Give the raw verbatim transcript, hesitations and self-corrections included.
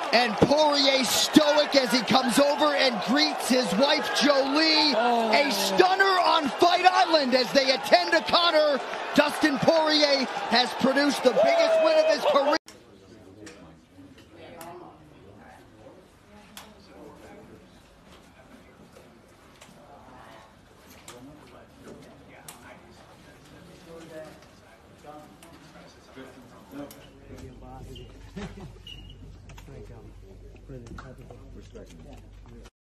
And Poirier stoic as he comes over and greets his wife Jolie. Oh. A stunner on Fight Island as they attend to Connor. Dustin Poirier has produced the biggest win of his career.